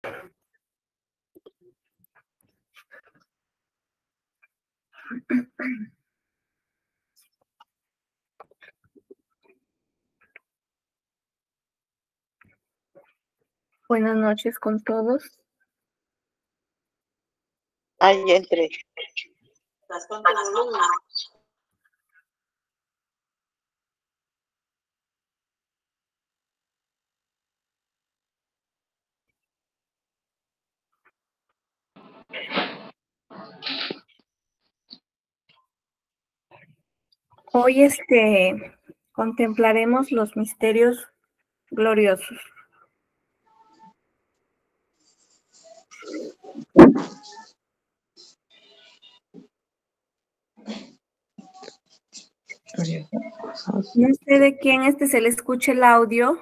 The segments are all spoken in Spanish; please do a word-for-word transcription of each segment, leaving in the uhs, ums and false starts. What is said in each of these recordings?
Buenas noches con todos. Ahí entré. ¿Estás con tu volumen? Hoy este contemplaremos los misterios gloriosos. No sé de quién este se le escuche el audio.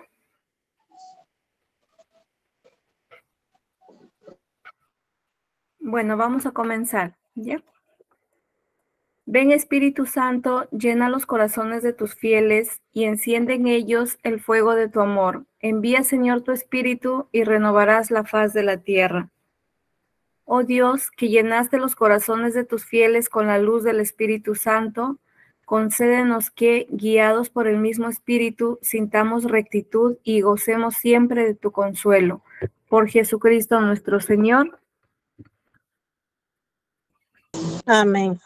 Bueno, vamos a comenzar, ¿ya? Ven, Espíritu Santo, llena los corazones de tus fieles y enciende en ellos el fuego de tu amor. Envía, Señor, tu Espíritu y renovarás la faz de la tierra. Oh Dios, que llenaste los corazones de tus fieles con la luz del Espíritu Santo, concédenos que, guiados por el mismo Espíritu, sintamos rectitud y gocemos siempre de tu consuelo. Por Jesucristo nuestro Señor. Amén.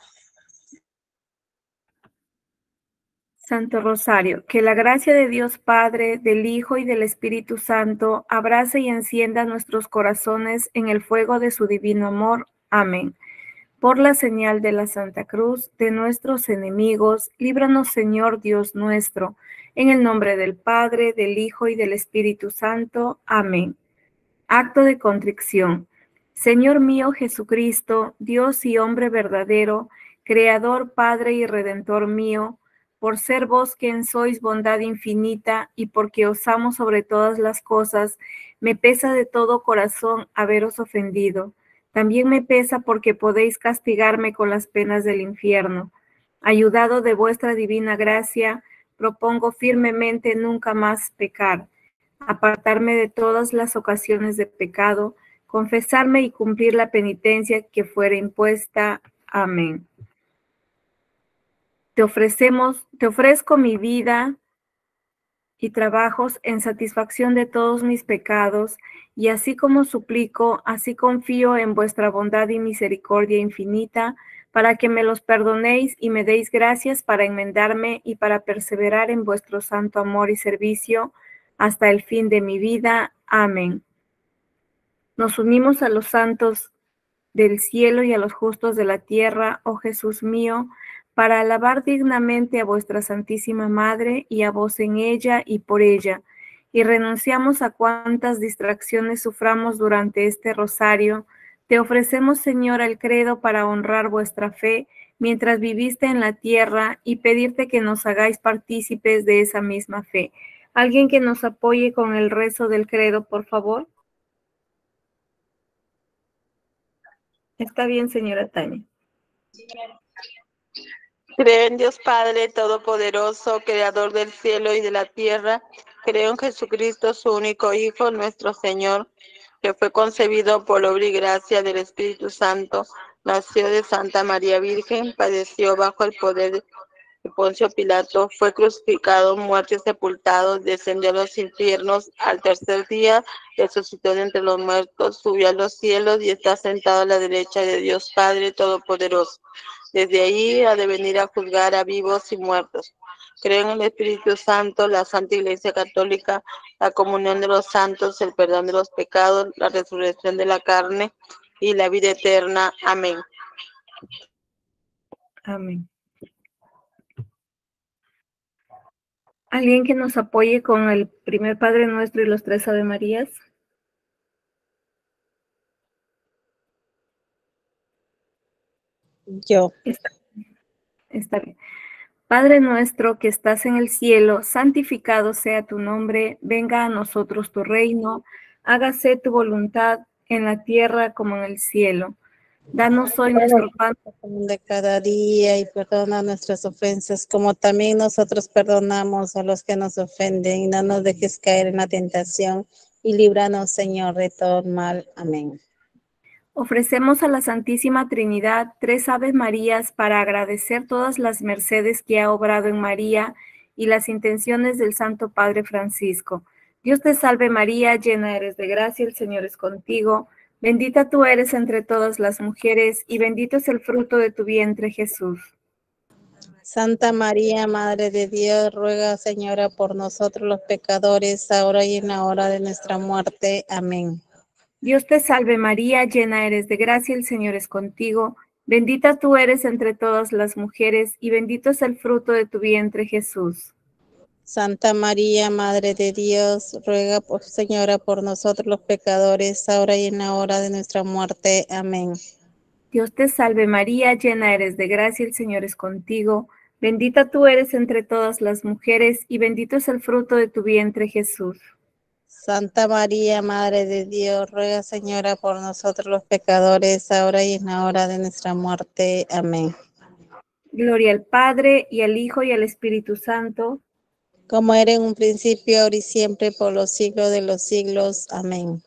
Santo Rosario, que la gracia de Dios Padre, del Hijo y del Espíritu Santo abrace y encienda nuestros corazones en el fuego de su divino amor. Amén. Por la señal de la Santa Cruz de nuestros enemigos, líbranos, Señor Dios nuestro, en el nombre del Padre, del Hijo y del Espíritu Santo. Amén. Acto de contrición. Señor mío Jesucristo, Dios y hombre verdadero, Creador, Padre y Redentor mío, por ser vos quien sois bondad infinita y porque os amo sobre todas las cosas, me pesa de todo corazón haberos ofendido. También me pesa porque podéis castigarme con las penas del infierno. Ayudado de vuestra divina gracia, propongo firmemente nunca más pecar, apartarme de todas las ocasiones de pecado, confesarme y cumplir la penitencia que fuera impuesta. Amén. Te ofrecemos, te ofrezco mi vida y trabajos en satisfacción de todos mis pecados, y así como suplico, así confío en vuestra bondad y misericordia infinita, para que me los perdonéis y me deis gracias para enmendarme y para perseverar en vuestro santo amor y servicio hasta el fin de mi vida. Amén. Nos unimos a los santos del cielo y a los justos de la tierra, oh Jesús mío, para alabar dignamente a vuestra Santísima Madre y a vos en ella y por ella, y renunciamos a cuantas distracciones suframos durante este rosario. Te ofrecemos, Señor, el credo para honrar vuestra fe mientras viviste en la tierra y pedirte que nos hagáis partícipes de esa misma fe. ¿Alguien que nos apoye con el rezo del credo, por favor? Está bien, señora Tania. Creo en Dios Padre Todopoderoso, Creador del cielo y de la tierra. Creo en Jesucristo, su único Hijo, nuestro Señor, que fue concebido por obra y gracia del Espíritu Santo, nació de Santa María Virgen, padeció bajo el poder de Poncio Pilato, fue crucificado, muerto y sepultado, descendió a los infiernos, al tercer día resucitó de entre los muertos, subió a los cielos y está sentado a la derecha de Dios Padre Todopoderoso. Desde ahí ha de venir a juzgar a vivos y muertos. Creo en el Espíritu Santo, la Santa Iglesia Católica, la comunión de los santos, el perdón de los pecados, la resurrección de la carne y la vida eterna. Amén. Amén. ¿Alguien que nos apoye con el primer Padre Nuestro y los tres Ave Marías? Yo. Está, está bien. Padre nuestro que estás en el cielo, santificado sea tu nombre, venga a nosotros tu reino, hágase tu voluntad en la tierra como en el cielo. Danos hoy nuestro pan de cada día y perdona nuestras ofensas, como también nosotros perdonamos a los que nos ofenden. Y no nos dejes caer en la tentación y líbranos, Señor, de todo mal. Amén. Ofrecemos a la Santísima Trinidad tres Aves Marías para agradecer todas las mercedes que ha obrado en María y las intenciones del Santo Padre Francisco. Dios te salve María, llena eres de gracia, el Señor es contigo. Bendita tú eres entre todas las mujeres y bendito es el fruto de tu vientre, Jesús. Santa María, Madre de Dios, ruega, Señora, por nosotros los pecadores, ahora y en la hora de nuestra muerte. Amén. Dios te salve María, llena eres de gracia, el Señor es contigo. Bendita tú eres entre todas las mujeres y bendito es el fruto de tu vientre, Jesús. Santa María, Madre de Dios, ruega, por, Señora, por nosotros los pecadores, ahora y en la hora de nuestra muerte. Amén. Dios te salve María, llena eres de gracia, el Señor es contigo. Bendita tú eres entre todas las mujeres y bendito es el fruto de tu vientre, Jesús. Santa María, Madre de Dios, ruega, Señora, por nosotros los pecadores, ahora y en la hora de nuestra muerte. Amén. Gloria al Padre, y al Hijo, y al Espíritu Santo. Como era en un principio, ahora y siempre, por los siglos de los siglos. Amén.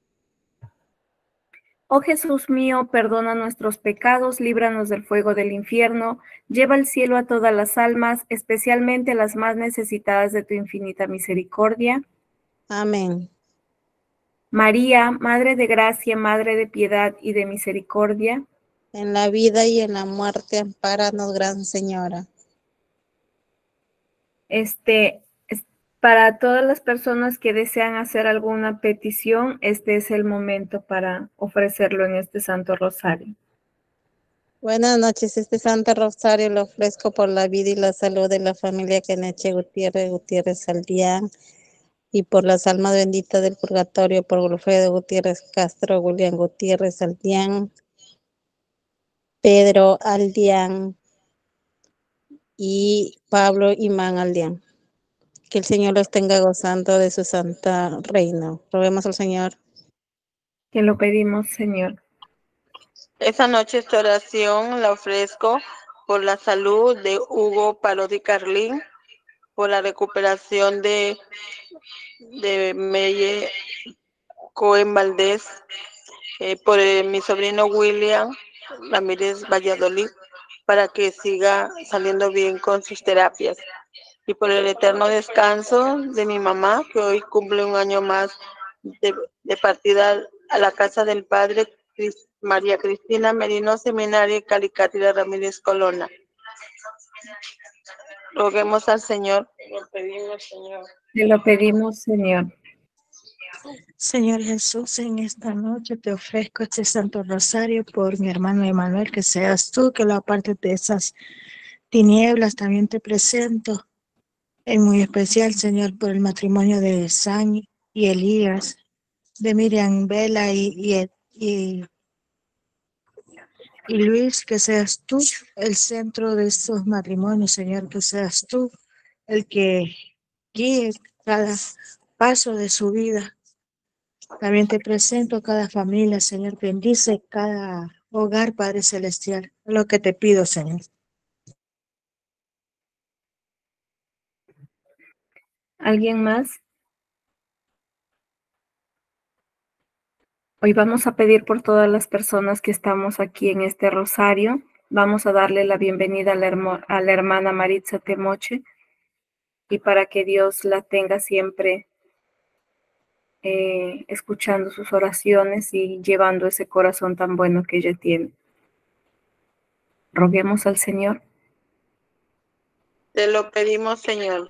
Oh Jesús mío, perdona nuestros pecados, líbranos del fuego del infierno, lleva al cielo a todas las almas, especialmente a las más necesitadas de tu infinita misericordia. Amén. María, Madre de gracia, Madre de piedad y de misericordia. En la vida y en la muerte, ampáranos, Gran Señora. Este, es- para todas las personas que desean hacer alguna petición, este es el momento para ofrecerlo en este Santo Rosario. Buenas noches, este Santo Rosario lo ofrezco por la vida y la salud de la familia Keneche Gutiérrez Gutiérrez Saldián y por las almas benditas del purgatorio, por Wilfredo Gutiérrez Castro, William Gutiérrez Saldián, Pedro Aldián y Pablo Imán Aldián. Que el Señor los tenga gozando de su santa reino. Roguemos al Señor. Que lo pedimos, Señor. Esa noche esta oración la ofrezco por la salud de Hugo Parodi Carlín, por la recuperación de, de Meye Cohen Valdés, eh, por eh, mi sobrino William Ramírez Valladolid, para que siga saliendo bien con sus terapias. Y por el eterno descanso de mi mamá, que hoy cumple un año más de, de partida a la casa del Padre, María Cristina Merino Seminario y Calicatira Ramírez Colona. Roguemos al Señor. Lo pedimos, Señor. Te lo pedimos, Señor. Señor Jesús, en esta noche te ofrezco este Santo Rosario por mi hermano Emanuel, que seas tú que lo apartes de esas tinieblas. También te presento en muy especial, Señor, por el matrimonio de San y Elías, de Miriam Vela y, y, y, y Luis, que seas tú el centro de estos matrimonios, Señor, que seas tú el que guíe cada paso de su vida. También te presento cada familia, Señor. Bendice cada hogar, Padre Celestial. Es lo que te pido, Señor. ¿Alguien más? Hoy vamos a pedir por todas las personas que estamos aquí en este rosario. Vamos a darle la bienvenida a la, hermo- a la hermana Maritza Temoche y para que Dios la tenga siempre eh, escuchando sus oraciones y llevando ese corazón tan bueno que ella tiene. Roguemos al Señor. Te lo pedimos, Señor.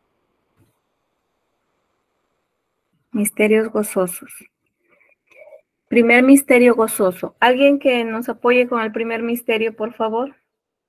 Misterios gozosos. Primer misterio gozoso. ¿Alguien que nos apoye con el primer misterio, por favor?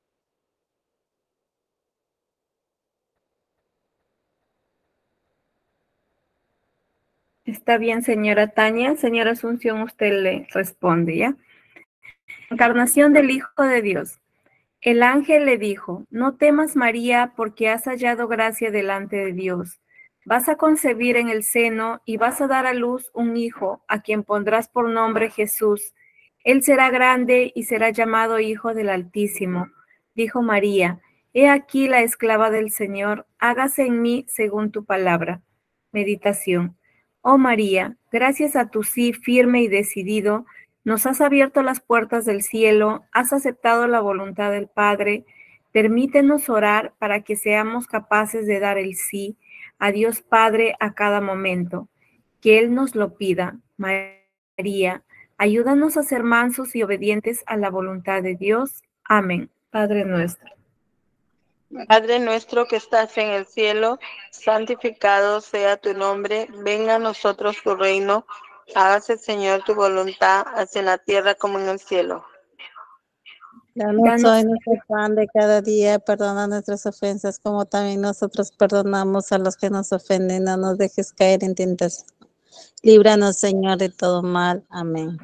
Está bien, señora Tania. Señora Asunción, usted le responde, ¿ya? Encarnación del Hijo de Dios. El ángel le dijo, no temas María, porque has hallado gracia delante de Dios. Vas a concebir en el seno y vas a dar a luz un hijo, a quien pondrás por nombre Jesús. Él será grande y será llamado Hijo del Altísimo. Dijo María, he aquí la esclava del Señor, hágase en mí según tu palabra. Meditación. Oh María, gracias a tu sí firme y decidido, nos has abierto las puertas del cielo, has aceptado la voluntad del Padre. Permítenos orar para que seamos capaces de dar el sí a Dios Padre a cada momento, que Él nos lo pida. María, ayúdanos a ser mansos y obedientes a la voluntad de Dios. Amén. Padre nuestro. Padre nuestro que estás en el cielo, santificado sea tu nombre, venga a nosotros tu reino, hágase Señor tu voluntad, así en la tierra como en el cielo. Danos Danos hoy nuestro pan de cada día, perdona nuestras ofensas como también nosotros perdonamos a los que nos ofenden, no nos dejes caer en tentación. Líbranos, Señor, de todo mal. Amén.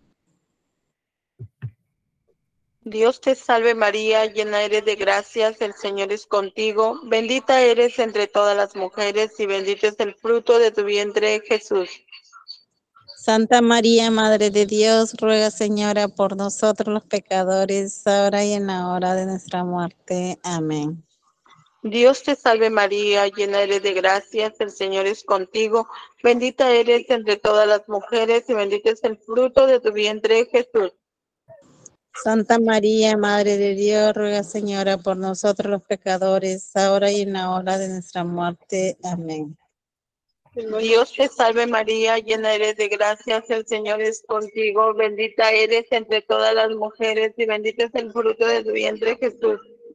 Dios te salve María, llena eres de gracias, el Señor es contigo, bendita eres entre todas las mujeres y bendito es el fruto de tu vientre, Jesús. Santa María, Madre de Dios, ruega, Señora, por nosotros los pecadores, ahora y en la hora de nuestra muerte. Amén. Dios te salve María, llena eres de gracias, el Señor es contigo, bendita eres entre todas las mujeres y bendito es el fruto de tu vientre, Jesús. Santa María, Madre de Dios, ruega, Señora, por nosotros los pecadores, ahora y en la hora de nuestra muerte. Amén. Dios te salve María, llena eres de gracias, el Señor es contigo, bendita eres entre todas las mujeres y bendito es el fruto de tu vientre, Jesús.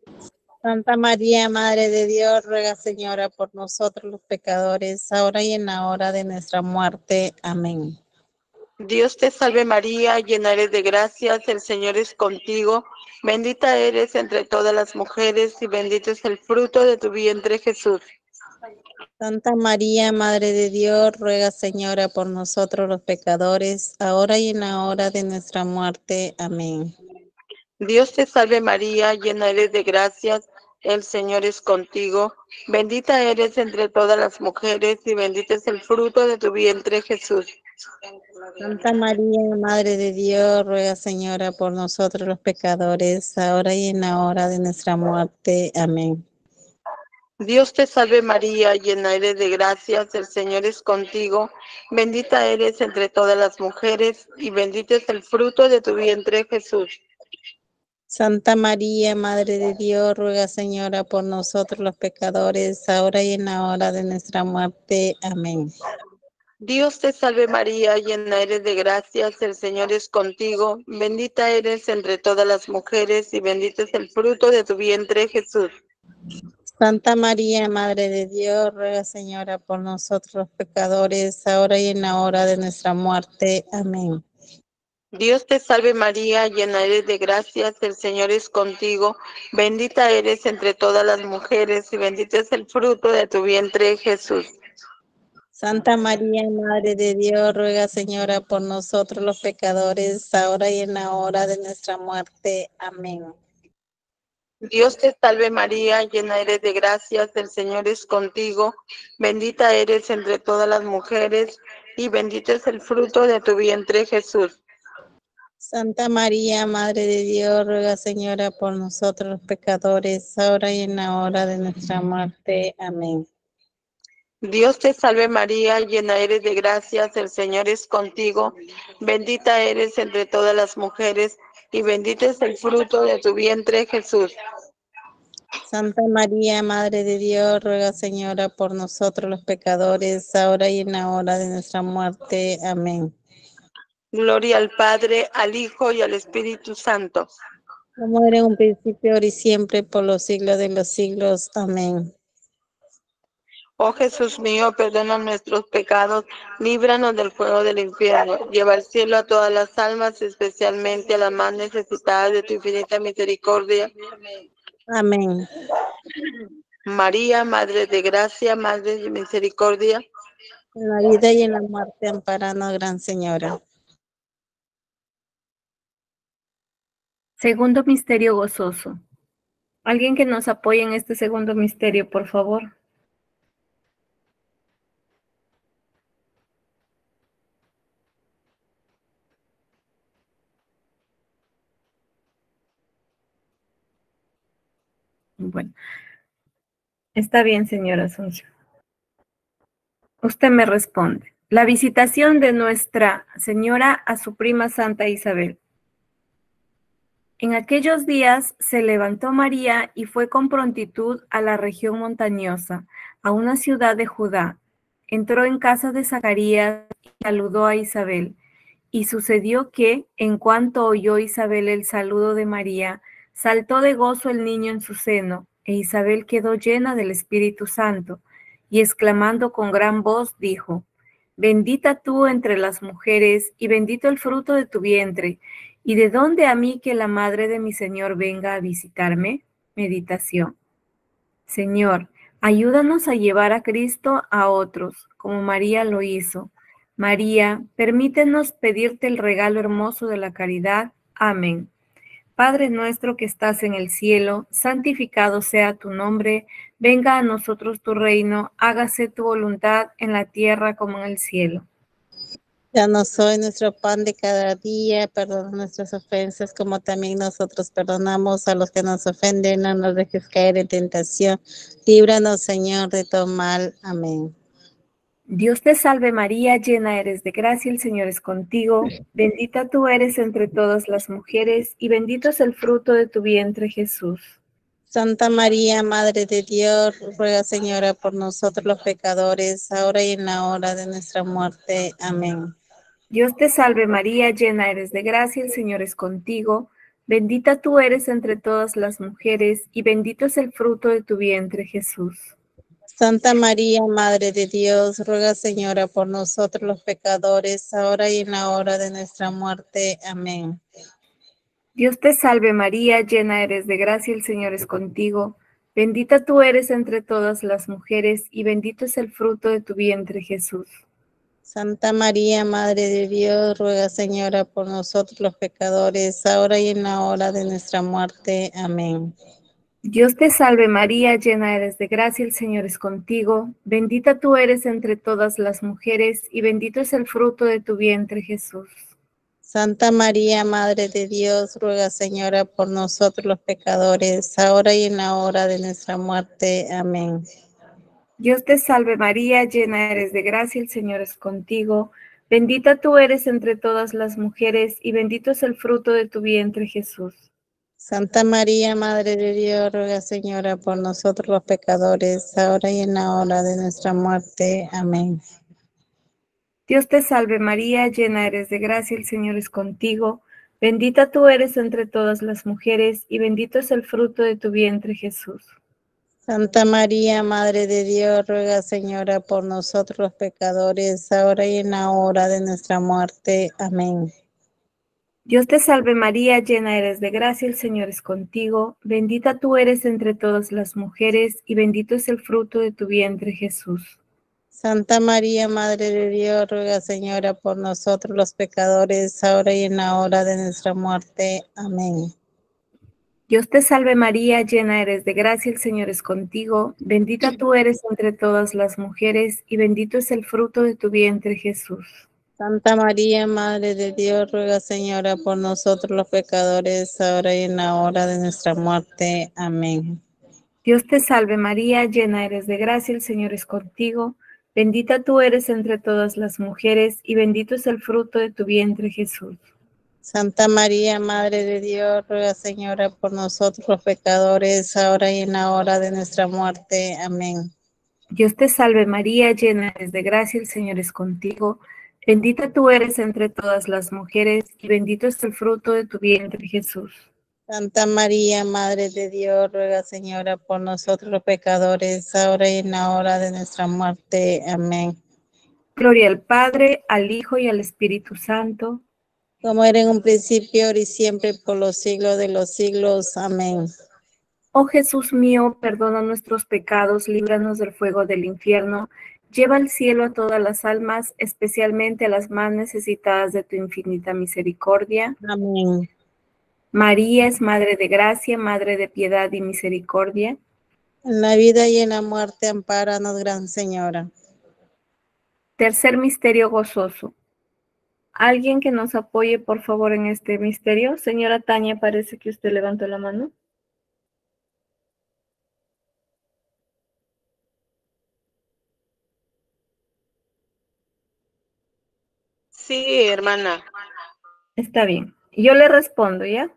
Santa María, Madre de Dios, ruega, Señora, por nosotros los pecadores, ahora y en la hora de nuestra muerte. Amén. Dios te salve María, llena eres de gracias, el Señor es contigo, bendita eres entre todas las mujeres y bendito es el fruto de tu vientre, Jesús. Santa María, Madre de Dios, ruega, Señora, por nosotros los pecadores, ahora y en la hora de nuestra muerte. Amén. Dios te salve María, llena eres de gracias, el Señor es contigo, bendita eres entre todas las mujeres y bendito es el fruto de tu vientre, Jesús. Santa María, Madre de Dios, ruega, Señora, por nosotros los pecadores, ahora y en la hora de nuestra muerte. Amén. Dios te salve María, llena eres de gracias, el Señor es contigo, bendita eres entre todas las mujeres y bendito es el fruto de tu vientre, Jesús. Santa María, Madre de Dios, ruega, Señora, por nosotros los pecadores, ahora y en la hora de nuestra muerte. Amén. Dios te salve María, llena eres de gracias, el Señor es contigo, bendita eres entre todas las mujeres y bendito es el fruto de tu vientre, Jesús. Santa María, Madre de Dios, ruega, Señora, por nosotros los pecadores, ahora y en la hora de nuestra muerte. Amén. Dios te salve María, llena eres de gracias, el Señor es contigo, bendita eres entre todas las mujeres y bendito es el fruto de tu vientre, Jesús. Santa María, Madre de Dios, ruega, Señora, por nosotros los pecadores, ahora y en la hora de nuestra muerte. Amén. Dios te salve María, llena eres de gracias, el Señor es contigo, bendita eres entre todas las mujeres y bendito es el fruto de tu vientre, Jesús. Santa María, Madre de Dios, ruega, Señora, por nosotros los pecadores, ahora y en la hora de nuestra muerte. Amén. Dios te salve María, llena eres de gracias, el Señor es contigo, bendita eres entre todas las mujeres y bendito es el fruto de tu vientre, Jesús. Santa María, Madre de Dios, ruega, Señora, por nosotros los pecadores, ahora y en la hora de nuestra muerte. Amén. Gloria al Padre, al Hijo y al Espíritu Santo. Como era en un principio, ahora y siempre, por los siglos de los siglos. Amén. Oh Jesús mío, perdona nuestros pecados, líbranos del fuego del infierno, lleva al cielo a todas las almas, especialmente a las más necesitadas de tu infinita misericordia. Amén. María, Madre de Gracia, Madre de Misericordia. En la vida y en la muerte, amparanos, Gran Señora. Segundo misterio gozoso. ¿Alguien que nos apoye en este segundo misterio, por favor? Bueno, está bien, señora Asunción. Usted me responde. La visitación de Nuestra Señora a su prima Santa Isabel. En aquellos días se levantó María y fue con prontitud a la región montañosa, a una ciudad de Judá. Entró en casa de Zacarías y saludó a Isabel. Y sucedió que, en cuanto oyó Isabel el saludo de María, saltó de gozo el niño en su seno, e Isabel quedó llena del Espíritu Santo, y exclamando con gran voz dijo: Bendita tú entre las mujeres, y bendito el fruto de tu vientre. ¿Y de dónde a mí que la madre de mi Señor venga a visitarme? Meditación. Señor, ayúdanos a llevar a Cristo a otros, como María lo hizo. María, permítenos pedirte el regalo hermoso de la caridad. Amén. Padre nuestro que estás en el cielo, santificado sea tu nombre. Venga a nosotros tu reino, hágase tu voluntad en la tierra como en el cielo. Danos hoy nuestro pan de cada día, perdona nuestras ofensas como también nosotros perdonamos a los que nos ofenden, no nos dejes caer en tentación, líbranos Señor de todo mal, amén. Dios te salve María, llena eres de gracia, el Señor es contigo, bendita tú eres entre todas las mujeres y bendito es el fruto de tu vientre Jesús. Santa María, Madre de Dios, ruega Señora por nosotros los pecadores, ahora y en la hora de nuestra muerte, amén. Dios te salve María, llena eres de gracia, el Señor es contigo, bendita tú eres entre todas las mujeres y bendito es el fruto de tu vientre Jesús. Santa María, Madre de Dios, ruega Señora por nosotros los pecadores, ahora y en la hora de nuestra muerte, amén. Dios te salve María, llena eres de gracia, el Señor es contigo, bendita tú eres entre todas las mujeres y bendito es el fruto de tu vientre Jesús. Santa María, Madre de Dios, ruega Señora por nosotros los pecadores, ahora y en la hora de nuestra muerte. Amén. Dios te salve María, llena eres de gracia, el Señor es contigo, bendita tú eres entre todas las mujeres y bendito es el fruto de tu vientre Jesús. Santa María, Madre de Dios, ruega Señora por nosotros los pecadores, ahora y en la hora de nuestra muerte. Amén. Dios te salve María, llena eres de gracia, el Señor es contigo, bendita tú eres entre todas las mujeres y bendito es el fruto de tu vientre Jesús. Santa María, Madre de Dios, ruega Señora por nosotros los pecadores, ahora y en la hora de nuestra muerte. Amén. Dios te salve María, llena eres de gracia, el Señor es contigo, bendita tú eres entre todas las mujeres y bendito es el fruto de tu vientre Jesús. Santa María, Madre de Dios, ruega Señora por nosotros los pecadores, ahora y en la hora de nuestra muerte. Amén. Dios te salve María, llena eres de gracia, el Señor es contigo, bendita tú eres entre todas las mujeres y bendito es el fruto de tu vientre Jesús. Santa María, Madre de Dios, ruega Señora por nosotros los pecadores, ahora y en la hora de nuestra muerte. Amén. Dios te salve María, llena eres de gracia, el Señor es contigo, bendita tú eres entre todas las mujeres y bendito es el fruto de tu vientre Jesús. Santa María, Madre de Dios, ruega Señora por nosotros los pecadores, ahora y en la hora de nuestra muerte. Amén. Dios te salve María, llena eres de gracia, el Señor es contigo, bendita tú eres entre todas las mujeres y bendito es el fruto de tu vientre Jesús. Santa María, Madre de Dios, ruega Señora por nosotros los pecadores, ahora y en la hora de nuestra muerte. Amén. Dios te salve María, llena eres de gracia, el Señor es contigo, bendita tú eres entre todas las mujeres y bendito es el fruto de tu vientre Jesús. Santa María, Madre de Dios, ruega Señora por nosotros los pecadores, ahora y en la hora de nuestra muerte. Amén. Gloria al Padre, al Hijo y al Espíritu Santo. Como era en un principio, ahora y siempre, por los siglos de los siglos. Amén. Oh Jesús mío, perdona nuestros pecados, líbranos del fuego del infierno, lleva al cielo a todas las almas, especialmente a las más necesitadas de tu infinita misericordia. Amén. María es Madre de Gracia, Madre de Piedad y Misericordia. En la vida y en la muerte, ampáranos, Gran Señora. Tercer misterio gozoso. ¿Alguien que nos apoye, por favor, en este misterio? Señora Tania, parece que usted levantó la mano. Sí, hermana. Está bien. Yo le respondo, ¿ya?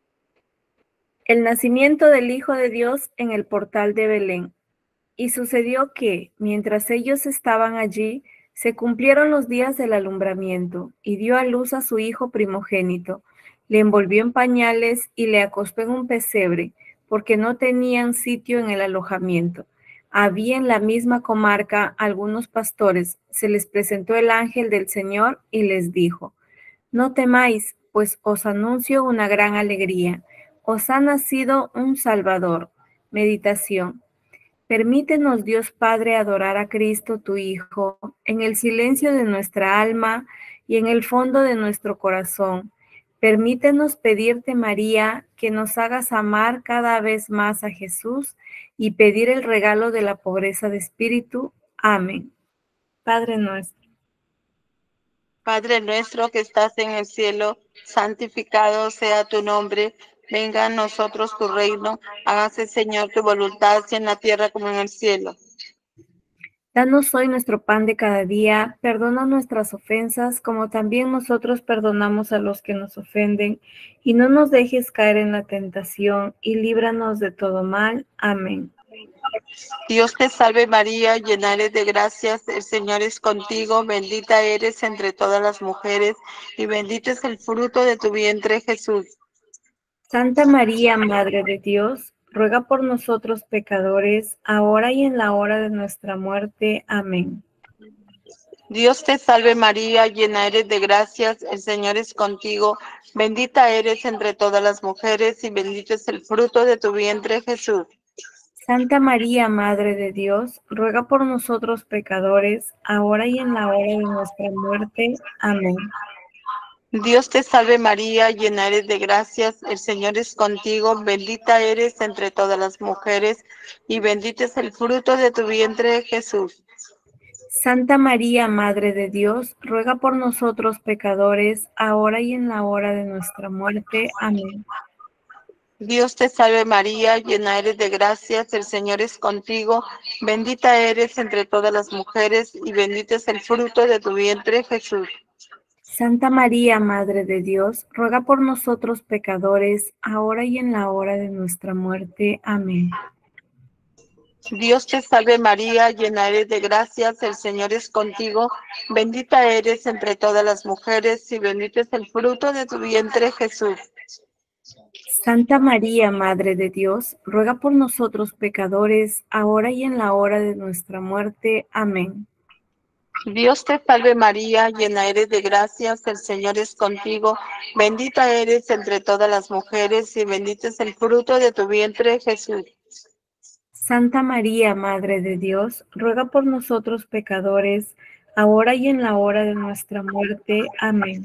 El nacimiento del Hijo de Dios en el portal de Belén. Y sucedió que, mientras ellos estaban allí, se cumplieron los días del alumbramiento, y dio a luz a su hijo primogénito. Le envolvió en pañales y le acostó en un pesebre, porque no tenían sitio en el alojamiento. Había en la misma comarca algunos pastores. Se les presentó el ángel del Señor y les dijo: No temáis, pues os anuncio una gran alegría. Os ha nacido un Salvador. Meditación. Permítenos, Dios Padre, adorar a Cristo, tu Hijo, en el silencio de nuestra alma y en el fondo de nuestro corazón. Permítenos pedirte, María, que nos hagas amar cada vez más a Jesús y pedir el regalo de la pobreza de espíritu. Amén. Padre nuestro. Padre nuestro que estás en el cielo, santificado sea tu nombre. Venga a nosotros tu reino. Hágase, Señor, tu voluntad, así en la tierra como en el cielo. Danos hoy nuestro pan de cada día, perdona nuestras ofensas, como también nosotros perdonamos a los que nos ofenden, y no nos dejes caer en la tentación, y líbranos de todo mal. Amén. Dios te salve María, llena eres de gracias, el Señor es contigo, bendita eres entre todas las mujeres, y bendito es el fruto de tu vientre, Jesús. Santa María, Madre de Dios, ruega por nosotros pecadores, ahora y en la hora de nuestra muerte. Amén. Dios te salve María, llena eres de gracias, el Señor es contigo, bendita eres entre todas las mujeres y bendito es el fruto de tu vientre, Jesús. Santa María, Madre de Dios, ruega por nosotros pecadores, ahora y en la hora de nuestra muerte. Amén. Dios te salve María, llena eres de gracias, el Señor es contigo, bendita eres entre todas las mujeres y bendito es el fruto de tu vientre, Jesús. Santa María, Madre de Dios, ruega por nosotros pecadores, ahora y en la hora de nuestra muerte. Amén. Dios te salve María, llena eres de gracias, el Señor es contigo, bendita eres entre todas las mujeres y bendito es el fruto de tu vientre, Jesús. Santa María, Madre de Dios, ruega por nosotros pecadores, ahora y en la hora de nuestra muerte. Amén. Dios te salve María, llena eres de gracias, el Señor es contigo, bendita eres entre todas las mujeres y bendito es el fruto de tu vientre, Jesús. Santa María, Madre de Dios, ruega por nosotros pecadores, ahora y en la hora de nuestra muerte. Amén. Dios te salve María, llena eres de gracias, el Señor es contigo, bendita eres entre todas las mujeres y bendito es el fruto de tu vientre, Jesús. Santa María, Madre de Dios, ruega por nosotros pecadores, ahora y en la hora de nuestra muerte. Amén.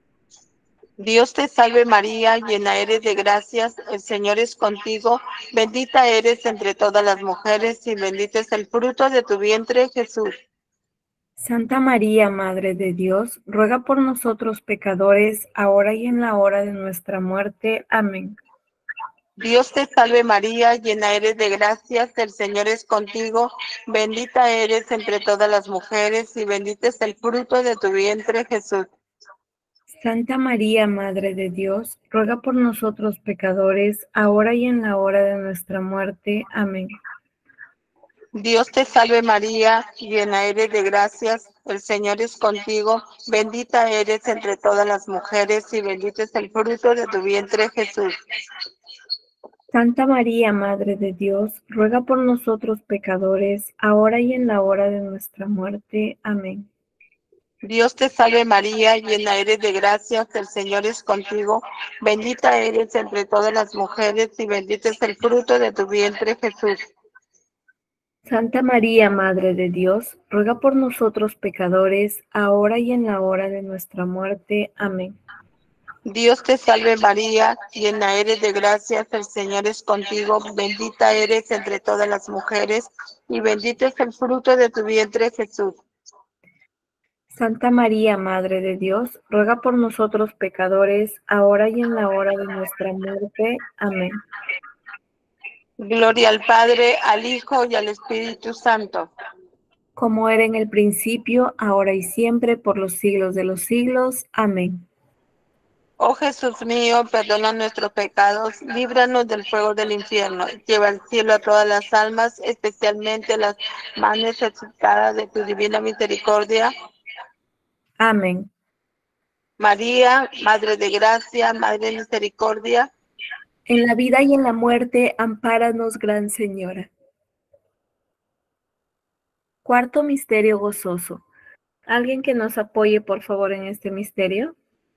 Dios te salve María, llena eres de gracias, el Señor es contigo, bendita eres entre todas las mujeres y bendito es el fruto de tu vientre, Jesús. Santa María, Madre de Dios, ruega por nosotros pecadores, ahora y en la hora de nuestra muerte. Amén. Dios te salve María, llena eres de gracias, el Señor es contigo, bendita eres entre todas las mujeres y bendito es el fruto de tu vientre, Jesús. Santa María, Madre de Dios, ruega por nosotros pecadores, ahora y en la hora de nuestra muerte. Amén. Dios te salve María, llena eres de gracias, el Señor es contigo, bendita eres entre todas las mujeres y bendito es el fruto de tu vientre, Jesús. Santa María, Madre de Dios, ruega por nosotros pecadores, ahora y en la hora de nuestra muerte. Amén. Dios te salve María, llena eres de gracias, el Señor es contigo, bendita eres entre todas las mujeres y bendito es el fruto de tu vientre, Jesús. Santa María, Madre de Dios, ruega por nosotros pecadores, ahora y en la hora de nuestra muerte. Amén. Dios te salve María, llena eres de gracias, el Señor es contigo, bendita eres entre todas las mujeres y bendito es el fruto de tu vientre, Jesús. Santa María, Madre de Dios, ruega por nosotros pecadores, ahora y en la hora de nuestra muerte. Amén. Gloria al Padre, al Hijo y al Espíritu Santo. como era en el principio, ahora y siempre, por los siglos de los siglos. Amén. Oh Jesús mío, perdona nuestros pecados, líbranos del fuego del infierno, lleva al cielo a todas las almas, especialmente las más necesitadas de tu divina misericordia. Amén. María, Madre de Gracia, Madre de Misericordia. En la vida y en la muerte, ampáranos, Gran Señora. Cuarto misterio gozoso. ¿Alguien que nos apoye, por favor, en este misterio?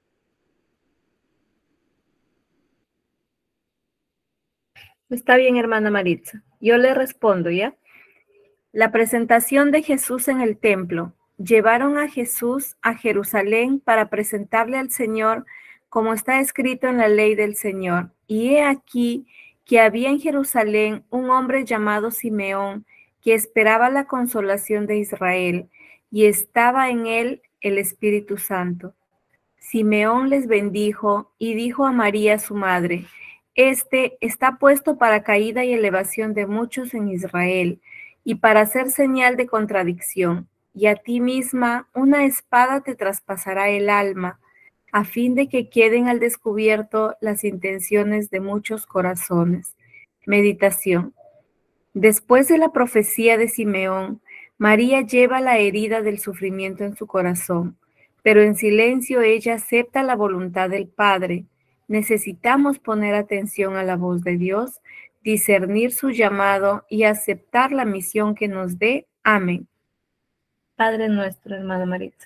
Está bien, hermana Maritza. Yo le respondo, ¿ya? La presentación de Jesús en el templo. Llevaron a Jesús a Jerusalén para presentarle al Señor, como está escrito en la ley del Señor. Y he aquí que había en Jerusalén un hombre llamado Simeón, que esperaba la consolación de Israel, y estaba en él el Espíritu Santo. Simeón les bendijo y dijo a María su madre: Este está puesto para caída y elevación de muchos en Israel, y para hacer señal de contradicción, y a ti misma una espada te traspasará el alma, a fin de que queden al descubierto las intenciones de muchos corazones. Meditación. Después de la profecía de Simeón, María lleva la herida del sufrimiento en su corazón, pero en silencio ella acepta la voluntad del Padre. Necesitamos poner atención a la voz de Dios, discernir su llamado y aceptar la misión que nos dé. Amén. Padre nuestro, hermana Maritza.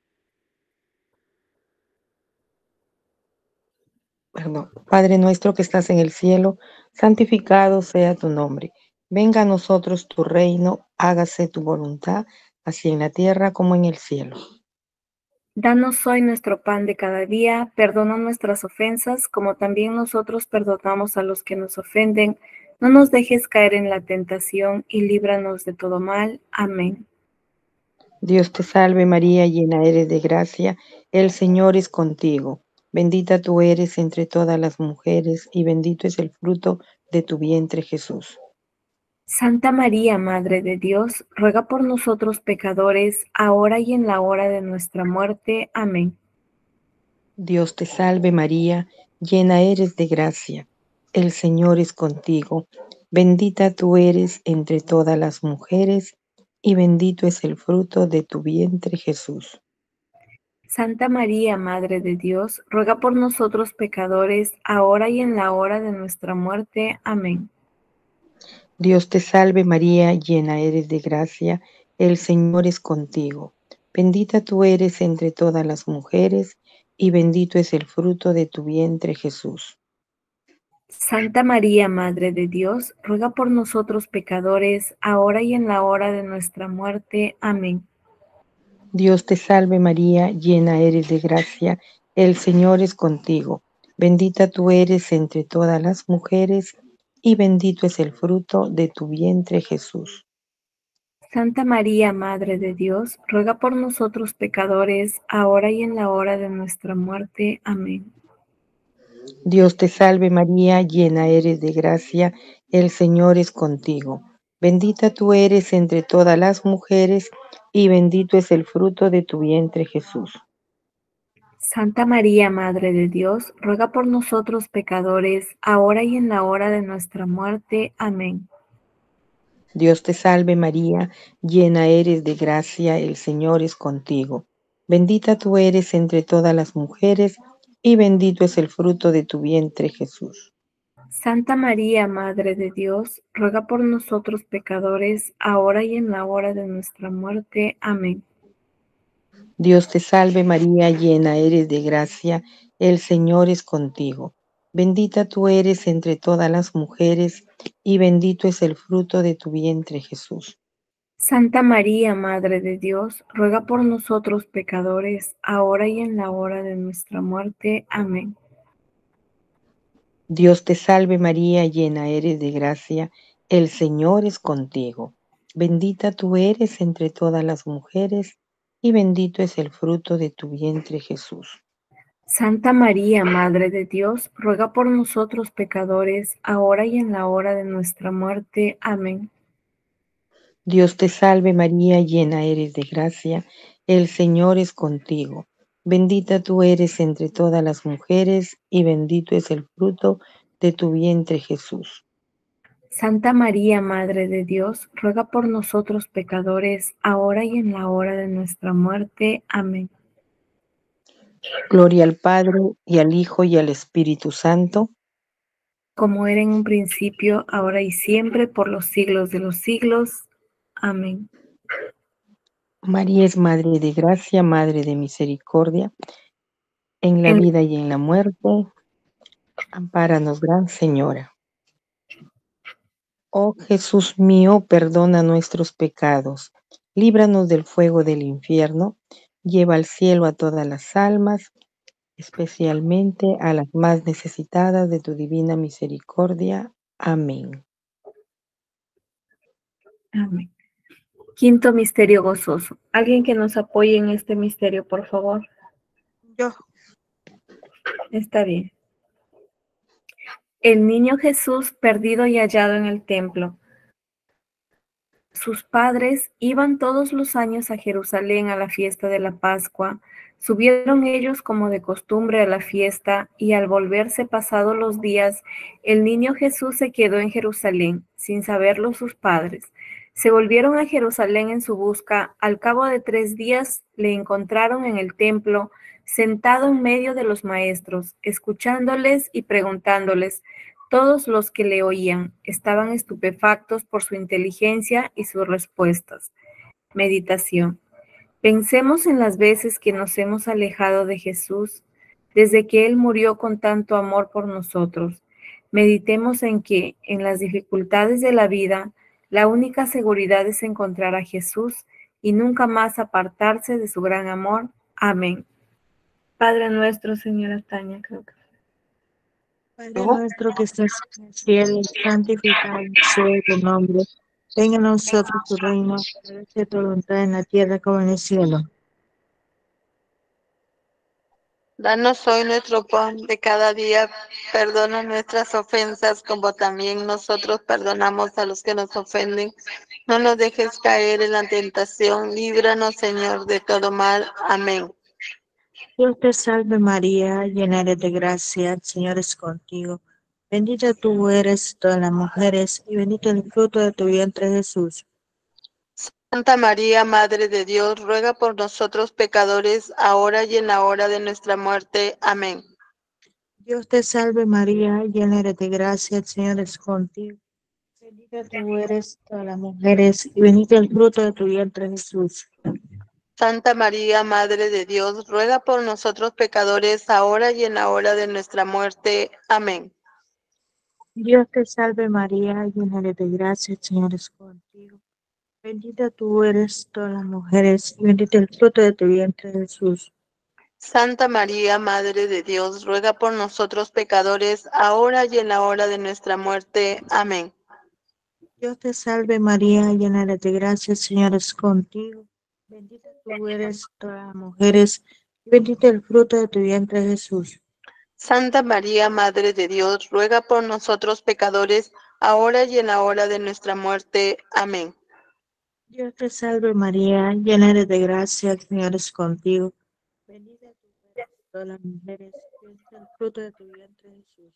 Perdón. Padre nuestro que estás en el cielo, santificado sea tu nombre. Venga a nosotros tu reino, hágase tu voluntad, así en la tierra como en el cielo. Danos hoy nuestro pan de cada día, perdona nuestras ofensas, como también nosotros perdonamos a los que nos ofenden. No nos dejes caer en la tentación y líbranos de todo mal. Amén. Dios te salve María, llena eres de gracia, el Señor es contigo. Bendita tú eres entre todas las mujeres y bendito es el fruto de tu vientre Jesús. Santa María, Madre de Dios, ruega por nosotros pecadores, ahora y en la hora de nuestra muerte. Amén. Dios te salve María, llena eres de gracia, el Señor es contigo. Bendita tú eres entre todas las mujeres y bendito es el fruto de tu vientre Jesús. Santa María, Madre de Dios, ruega por nosotros pecadores, ahora y en la hora de nuestra muerte. Amén. Dios te salve María, llena eres de gracia, el Señor es contigo. Bendita tú eres entre todas las mujeres y bendito es el fruto de tu vientre Jesús. Santa María, Madre de Dios, ruega por nosotros pecadores, ahora y en la hora de nuestra muerte. Amén. Dios te salve María, llena eres de gracia, el Señor es contigo. Bendita tú eres entre todas las mujeres y bendito es el fruto de tu vientre Jesús. Santa María, Madre de Dios, ruega por nosotros pecadores, ahora y en la hora de nuestra muerte. Amén. Dios te salve María, llena eres de gracia, el Señor es contigo. Bendita tú eres entre todas las mujeres y bendito es el fruto de tu vientre Jesús. Santa María, Madre de Dios, ruega por nosotros pecadores, ahora y en la hora de nuestra muerte. Amén. Dios te salve María, llena eres de gracia, el Señor es contigo. Bendita tú eres entre todas las mujeres y bendito es el fruto de tu vientre Jesús. Santa María, Madre de Dios, ruega por nosotros pecadores, ahora y en la hora de nuestra muerte. Amén. Dios te salve María, llena eres de gracia, el Señor es contigo. Bendita tú eres entre todas las mujeres y bendito es el fruto de tu vientre Jesús. Santa María, Madre de Dios, ruega por nosotros pecadores, ahora y en la hora de nuestra muerte. Amén. Dios te salve María, llena eres de gracia, el Señor es contigo. Bendita tú eres entre todas las mujeres y bendito es el fruto de tu vientre Jesús. Santa María, Madre de Dios, ruega por nosotros pecadores, ahora y en la hora de nuestra muerte. Amén. Dios te salve María, llena eres de gracia, el Señor es contigo. Bendita tú eres entre todas las mujeres y bendito es el fruto de tu vientre Jesús. Santa María, Madre de Dios, ruega por nosotros pecadores, ahora y en la hora de nuestra muerte. Amén. Gloria al Padre, y al Hijo, y al Espíritu Santo. Como era en un principio, ahora y siempre, por los siglos de los siglos. Amén. María es Madre de Gracia, Madre de Misericordia, en la En- vida y en la muerte. Ampáranos, Gran Señora. Oh Jesús mío, perdona nuestros pecados, líbranos del fuego del infierno, lleva al cielo a todas las almas, especialmente a las más necesitadas de tu divina misericordia. Amén. Amén. Quinto misterio gozoso. ¿Alguien que nos apoye en este misterio, por favor? Yo. Está bien. El niño Jesús perdido y hallado en el templo. Sus padres iban todos los años a Jerusalén a la fiesta de la Pascua. Subieron ellos como de costumbre a la fiesta, y al volverse pasados los días, el niño Jesús se quedó en Jerusalén, sin saberlo sus padres. Se volvieron a Jerusalén en su busca. Al cabo de tres días le encontraron en el templo, sentado en medio de los maestros, escuchándoles y preguntándoles. Todos los que le oían estaban estupefactos por su inteligencia y sus respuestas. Meditación. Pensemos en las veces que nos hemos alejado de Jesús desde que Él murió con tanto amor por nosotros. Meditemos en que, en las dificultades de la vida, la única seguridad es encontrar a Jesús y nunca más apartarse de su gran amor. Amén. Padre nuestro, Señora Tania, creo que. Padre nuestro que estás en el cielo, santificado sea tu nombre. Venga a nosotros tu reino, hágase tu voluntad en la tierra como en el cielo. Danos hoy nuestro pan de cada día, perdona nuestras ofensas como también nosotros perdonamos a los que nos ofenden. No nos dejes caer en la tentación, líbranos Señor de todo mal. Amén. Dios te salve María, llena eres de gracia, el Señor es contigo. Bendita tú eres todas las mujeres y bendito el fruto de tu vientre Jesús. Santa María, Madre de Dios, ruega por nosotros pecadores, ahora y en la hora de nuestra muerte. Amén. Dios te salve María, llena eres de gracia, el Señor es contigo. Bendita tú eres todas las mujeres y bendito el fruto de tu vientre Jesús. Santa María, Madre de Dios, ruega por nosotros pecadores, ahora y en la hora de nuestra muerte. Amén. Dios te salve María, llena eres de gracia, el Señor es contigo. Bendita tú eres todas las mujeres y bendito el fruto de tu vientre Jesús. Santa María, Madre de Dios, ruega por nosotros pecadores, ahora y en la hora de nuestra muerte. Amén. Dios te salve María, llena eres de gracia, el Señor es contigo. Bendita tú eres todas las mujeres y bendito el fruto de tu vientre Jesús. Santa María, Madre de Dios, ruega por nosotros pecadores, ahora y en la hora de nuestra muerte. Amén. Dios te salve María, llena eres de gracia, el Señor es contigo. Bendita tú eres todas las mujeres y bendito el fruto de tu vientre Jesús.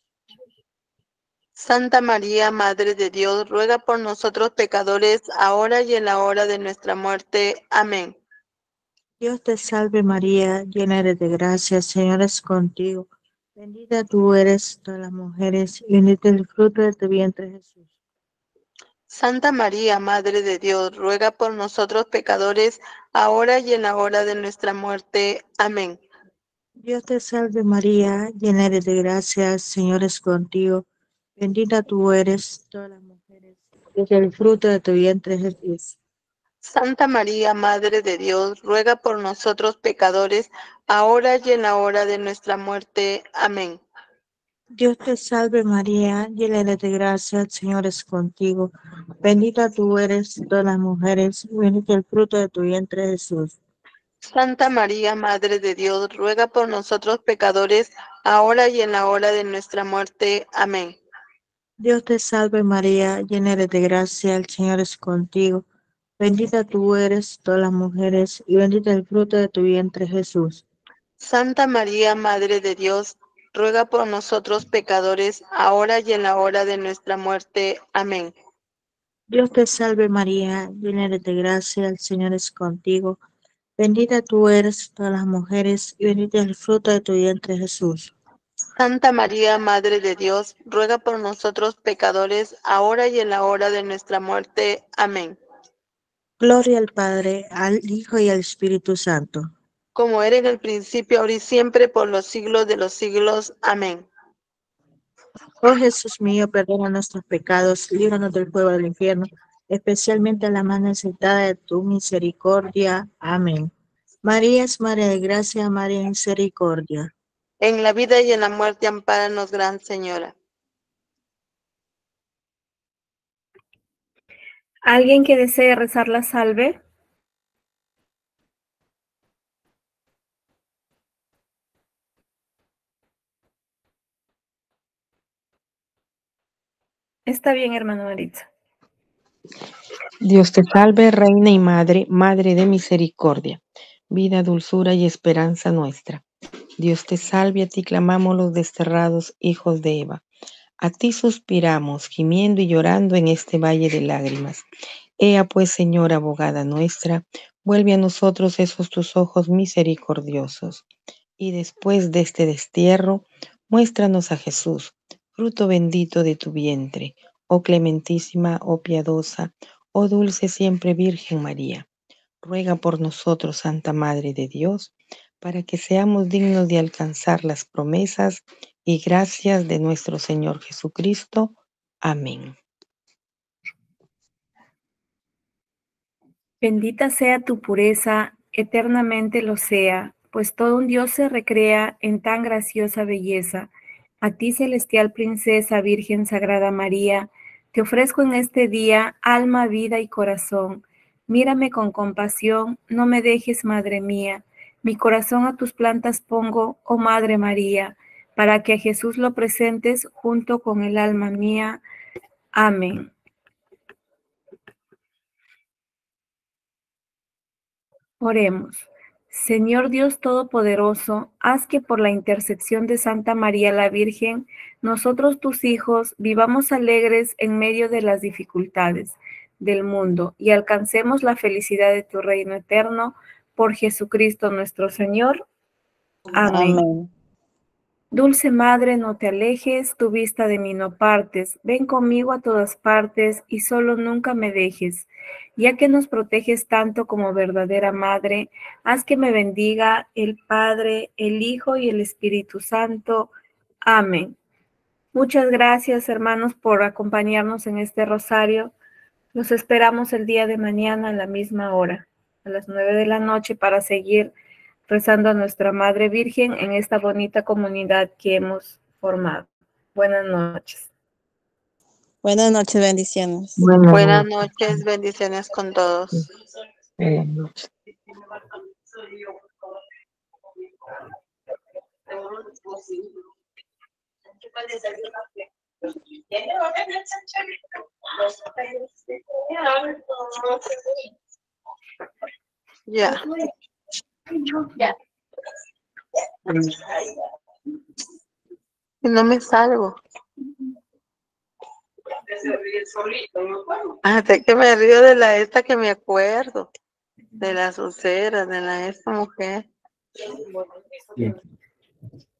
Santa María, Madre de Dios, ruega por nosotros pecadores, ahora y en la hora de nuestra muerte. Amén. Dios te salve María, llena eres de gracia, el Señor es contigo. Bendita tú eres todas las mujeres y bendito el fruto de tu vientre Jesús. Santa María, Madre de Dios, ruega por nosotros pecadores, ahora y en la hora de nuestra muerte. Amén. Dios te salve María, llena eres de gracia, el Señor es contigo. Bendita tú eres todas las mujeres y bendito el fruto de tu vientre Jesús. Santa María, Madre de Dios, ruega por nosotros pecadores, ahora y en la hora de nuestra muerte. Amén. Dios te salve María, llena eres de gracia, el Señor es contigo. Bendita tú eres todas las mujeres y bendito el fruto de tu vientre Jesús. Santa María, Madre de Dios, ruega por nosotros pecadores, ahora y en la hora de nuestra muerte. Amén. Dios te salve María, llena eres de gracia, el Señor es contigo. Bendita tú eres todas las mujeres, y bendito el fruto de tu vientre, Jesús. Santa María, Madre de Dios, ruega por nosotros pecadores, ahora y en la hora de nuestra muerte. Amén. Dios te salve María, llena eres de gracia, el Señor es contigo. Bendita tú eres todas las mujeres, y bendito es el fruto de tu vientre, Jesús. Santa María, Madre de Dios, ruega por nosotros pecadores, ahora y en la hora de nuestra muerte. Amén. Gloria al Padre, al Hijo y al Espíritu Santo. Como era en el principio, ahora y siempre, por los siglos de los siglos. Amén. Oh Jesús mío, perdona nuestros pecados, líbranos del fuego del infierno, especialmente a la más necesitada de tu misericordia. Amén. María es Madre de Gracia, Madre de Misericordia. En la vida y en la muerte, ampáranos, Gran Señora. ¿Alguien que desee rezar la salve? Está bien, hermano Maritza. Dios te salve, Reina y Madre, Madre de misericordia, vida, dulzura y esperanza nuestra. Dios te salve, a ti clamamos los desterrados hijos de Eva. A ti suspiramos, gimiendo y llorando en este valle de lágrimas. Ea pues, Señora abogada nuestra, vuelve a nosotros esos tus ojos misericordiosos. Y después de este destierro, muéstranos a Jesús, fruto bendito de tu vientre, oh clementísima, oh piadosa, oh dulce siempre Virgen María. Ruega por nosotros, Santa Madre de Dios, para que seamos dignos de alcanzar las promesas y gracias de nuestro Señor Jesucristo. Amén. Bendita sea tu pureza, eternamente lo sea, pues todo un Dios se recrea en tan graciosa belleza. A ti, celestial princesa, Virgen Sagrada María, te ofrezco en este día alma, vida y corazón. Mírame con compasión, no me dejes, Madre mía. Mi corazón a tus plantas pongo, oh Madre María, para que a Jesús lo presentes junto con el alma mía. Amén. Oremos. Señor Dios Todopoderoso, haz que por la intercesión de Santa María la Virgen, nosotros tus hijos vivamos alegres en medio de las dificultades del mundo y alcancemos la felicidad de tu reino eterno por Jesucristo nuestro Señor. Amén. Amén. Dulce Madre, no te alejes, tu vista de mí no partes, ven conmigo a todas partes y solo nunca me dejes. Ya que nos proteges tanto como verdadera Madre, haz que me bendiga el Padre, el Hijo y el Espíritu Santo. Amén. Muchas gracias, hermanos, por acompañarnos en este rosario. Los esperamos el día de mañana a la misma hora, a las nueve de la noche, para seguir rezando a nuestra Madre Virgen en esta bonita comunidad que hemos formado. Buenas noches. Buenas noches, bendiciones. Buenas, Buenas noches. noches, bendiciones con todos. Buenas noches. Ya. Y no me salgo. Hasta que me río de la esta que me acuerdo. De las uceras, de la esta mujer. Bien.